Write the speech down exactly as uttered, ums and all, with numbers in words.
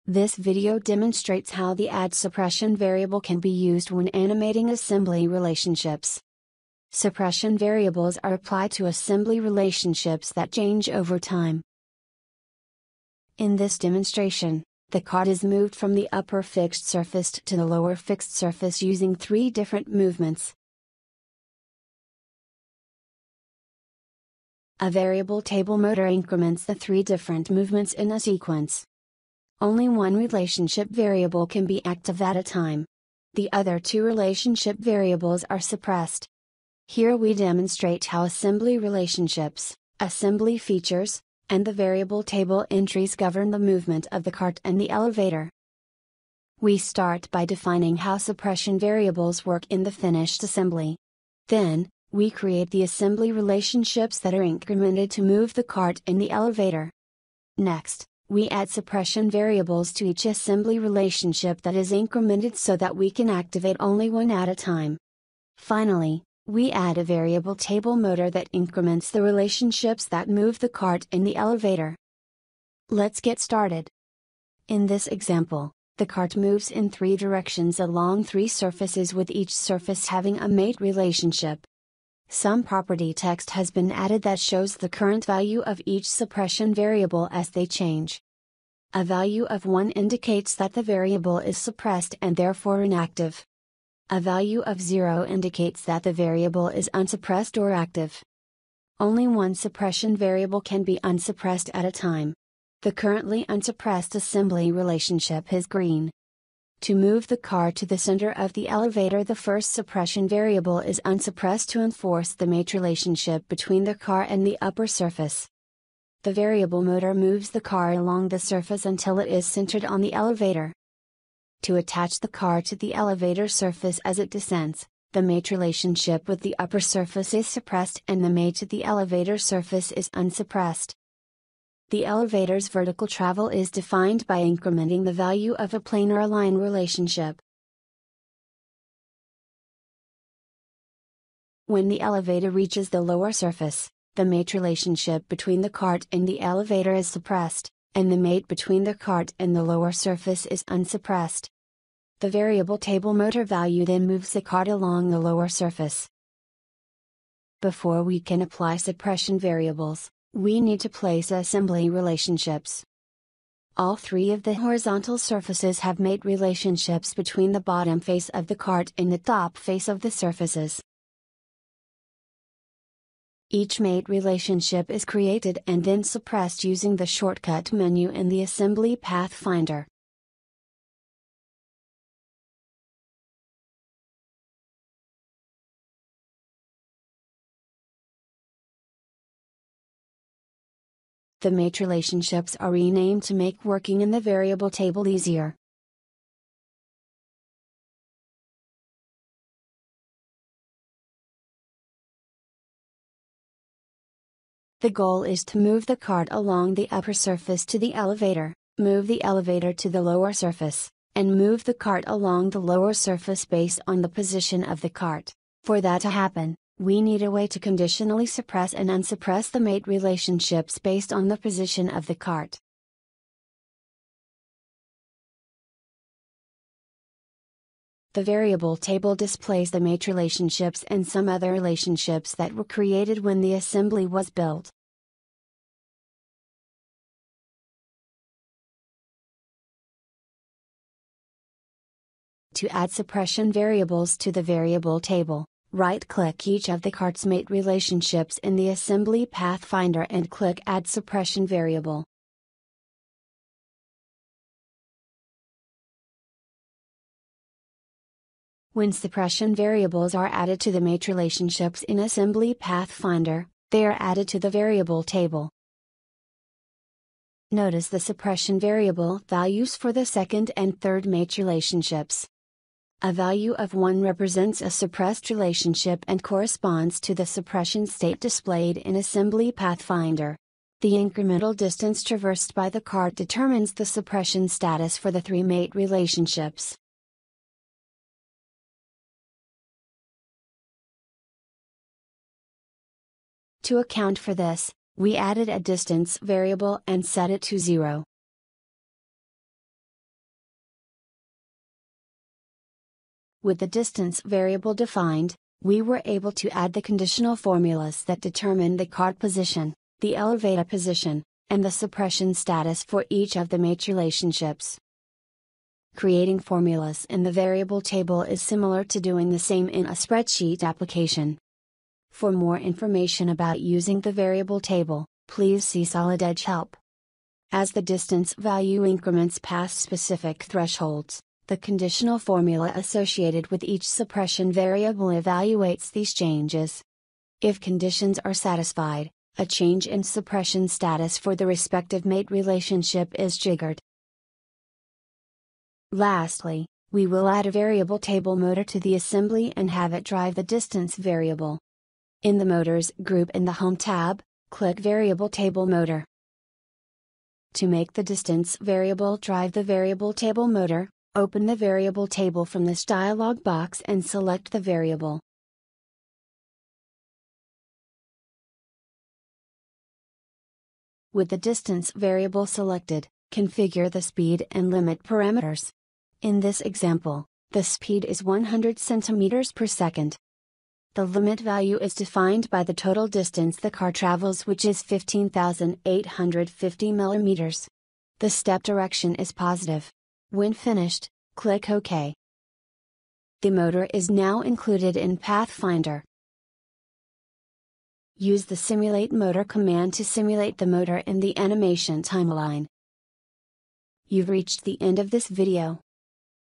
This video demonstrates how the add suppression variable can be used when animating assembly relationships. Suppression variables are applied to assembly relationships that change over time. In this demonstration, the card is moved from the upper fixed surface to the lower fixed surface using three different movements. A variable table motor increments the three different movements in a sequence. Only one relationship variable can be active at a time. The other two relationship variables are suppressed. Here we demonstrate how assembly relationships, assembly features, and the variable table entries govern the movement of the cart and the elevator. We start by defining how suppression variables work in the finished assembly. Then, we create the assembly relationships that are incremented to move the cart and the elevator. Next, we add suppression variables to each assembly relationship that is incremented so that we can activate only one at a time. Finally, we add a variable table motor that increments the relationships that move the cart and the elevator. Let's get started. In this example, the cart moves in three directions along three surfaces with each surface having a mate relationship. Some property text has been added that shows the current value of each suppression variable as they change. A value of one indicates that the variable is suppressed and therefore inactive. A value of zero indicates that the variable is unsuppressed or active. Only one suppression variable can be unsuppressed at a time. The currently unsuppressed assembly relationship is green. To move the car to the center of the elevator, the first suppression variable is unsuppressed to enforce the mate relationship between the car and the upper surface. The variable motor moves the car along the surface until it is centered on the elevator. To attach the car to the elevator surface as it descends, the mate relationship with the upper surface is suppressed and the mate to the elevator surface is unsuppressed. The elevator's vertical travel is defined by incrementing the value of a planar line relationship. When the elevator reaches the lower surface, the mate relationship between the cart and the elevator is suppressed, and the mate between the cart and the lower surface is unsuppressed. The variable table motor value then moves the cart along the lower surface. Before we can apply suppression variables, we need to place assembly relationships. All three of the horizontal surfaces have mate relationships between the bottom face of the cart and the top face of the surfaces. Each mate relationship is created and then suppressed using the shortcut menu in the Assembly Pathfinder. The mate relationships are renamed to make working in the variable table easier. The goal is to move the cart along the upper surface to the elevator, move the elevator to the lower surface, and move the cart along the lower surface based on the position of the cart. For that to happen, we need a way to conditionally suppress and unsuppress the mate relationships based on the position of the cart. The variable table displays the mate relationships and some other relationships that were created when the assembly was built. To add suppression variables to the variable table, right-click each of the cart's mate relationships in the Assembly Pathfinder and click Add Suppression Variable. When suppression variables are added to the mate relationships in Assembly Pathfinder, they are added to the variable table. Notice the suppression variable values for the second and third mate relationships. A value of one represents a suppressed relationship and corresponds to the suppression state displayed in Assembly Pathfinder. The incremental distance traversed by the cart determines the suppression status for the three mate relationships. To account for this, we added a distance variable and set it to zero. With the distance variable defined, we were able to add the conditional formulas that determine the card position, the elevator position, and the suppression status for each of the mate relationships. Creating formulas in the variable table is similar to doing the same in a spreadsheet application. For more information about using the variable table, please see Solid Edge Help. As the distance value increments past specific thresholds, the conditional formula associated with each suppression variable evaluates these changes. If conditions are satisfied, a change in suppression status for the respective mate relationship is triggered. Lastly, we will add a variable table motor to the assembly and have it drive the distance variable. In the Motors group in the Home tab, click Variable Table Motor. To make the distance variable drive the variable table motor, open the variable table from this dialog box and select the variable. With the distance variable selected, configure the speed and limit parameters. In this example, the speed is one hundred centimeters per second. The limit value is defined by the total distance the car travels, which is fifteen thousand eight hundred fifty millimeters. The step direction is positive. When finished, click OK. The motor is now included in Pathfinder. Use the Simulate Motor command to simulate the motor in the animation timeline. You've reached the end of this video.